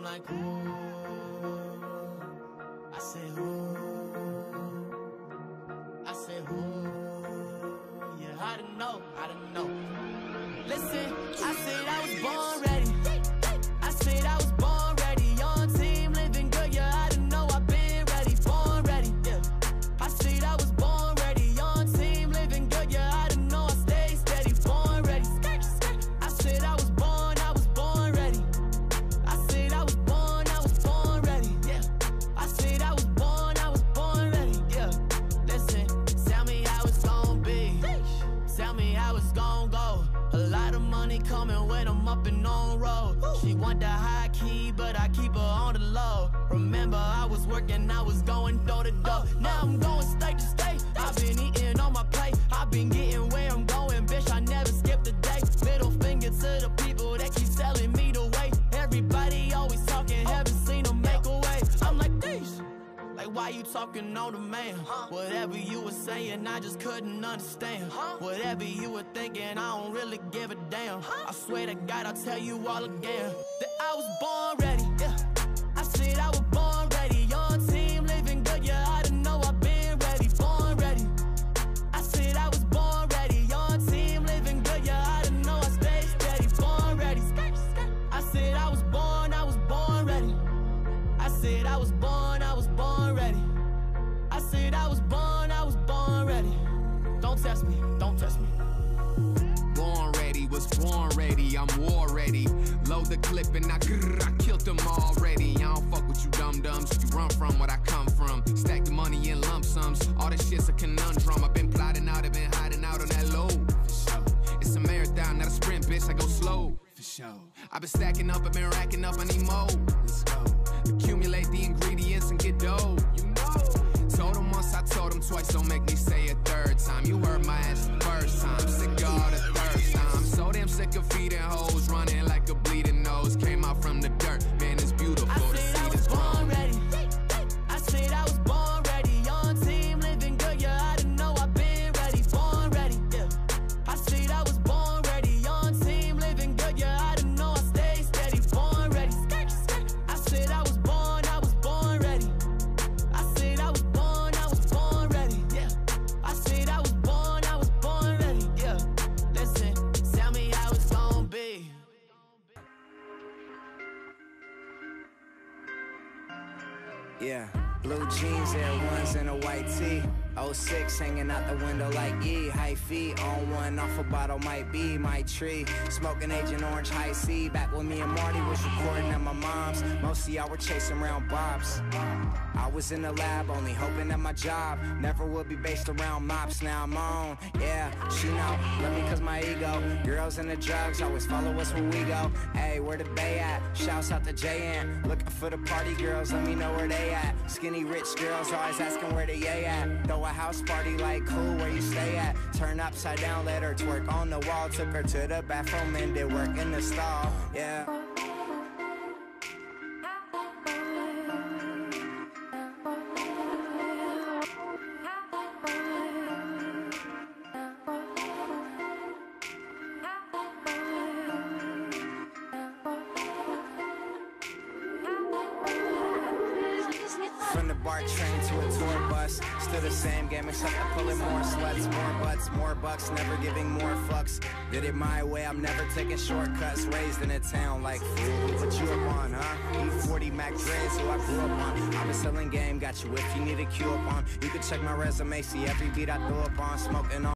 like, ooh. I said, ooh. I said, ooh. Yeah, I didn't know, I didn't know. Listen, I said I was born ready. I said I was born ready. Young team, living good, yeah, I didn't know I've been ready. Born ready, yeah. I said I was born ready. Young team, living good, yeah, I didn't know I stay steady. Born ready. I said I was born ready. I said I was born ready, yeah. I said I was born ready, yeah. Listen, tell me how it's gon' be. Tell me how it's gon' go. A lot of money coming when I'm up and on road. She want the high key, but I keep her on the low. Remember, I was working, I was going door to door. Now I'm going state to state. I've been eating on my plate. I've been getting where I'm going, bitch, I never skipped a day. Middle finger to the people that keep telling me the way. Everybody always talking, haven't seen them make a way. I'm like, these. Like, why you talking on the man? Whatever you were saying, I just couldn't understand. Whatever you were thinking, I don't really give a damn. I swear to God, I'll tell you all again that I was born ready, yeah. I said I was born ready. Young team, living good, yeah, I didn't know I've been ready. Born ready. I said I was born ready. Young team, living good, yeah, I didn't know I stay steady. Born ready. I said I was born ready. I said I was born ready. I said I was born ready. Don't test me, don't test me. Born ready, was born ready, I'm war ready. Load the clip and I killed them already. I don't fuck with you dum-dums, you run from what I come from. Stack the money in lump sums, all this shit's a conundrum. I've been plotting out, I've been hiding out on that low. For sure. It's a marathon, not a sprint, bitch, I go slow. For sure. I've been stacking up, I've been racking up, I need more. Let's go. Accumulate the ingredients and get dough. You know. Told him once, I told him twice, don't make me say a third time. You heard my ass the first time, sick of all the third time. I'm so damn sick of feeding hoes, running like a bleeding nose. Came out from the dirt, man, it's beautiful to see this born ready. I said I was born ready. Young team, living good, yeah, I didn't know I've been ready. Born ready, yeah. I said I was born ready. Young team, living good, yeah, I didn't know I stay steady. Born ready. I said I was born ready. I said I was born ready, yeah. I said I was born ready, yeah. Listen, tell me how it's gon' be. Yeah, blue jeans, Air Ones, and a white tee. 06 hanging out the window like E. High feet on one, off a bottle might be my tree. Smoking Agent Orange High C. Back when me and Marty was recording at my mom's. Most of y'all were chasing around bobs. I was in the lab only hoping that my job never would be based around mops. Now I'm on, yeah, she know, love me cause my ego. Girls and the drugs always follow us when we go. Hey, where the bay at? Shouts out to J.N. Looking for the party girls, let me know where they at. Skinny rich girls always asking where they at. Throw a house party like cool, where you stay at? Turn upside down, let her twerk on the wall. Took her to the bathroom and did work in the stall, yeah. From the BART train to a tour bus, still the same game except I'm pulling more sluts, more butts, more bucks, never giving more fucks. Did it my way, I'm never taking shortcuts. Raised in a town like fool, what you up on, huh? E40 Mac Dre's who I grew up on. I'm a selling game, got you if you need a cue up on. You can check my resume, see every beat I throw up on. Smoking on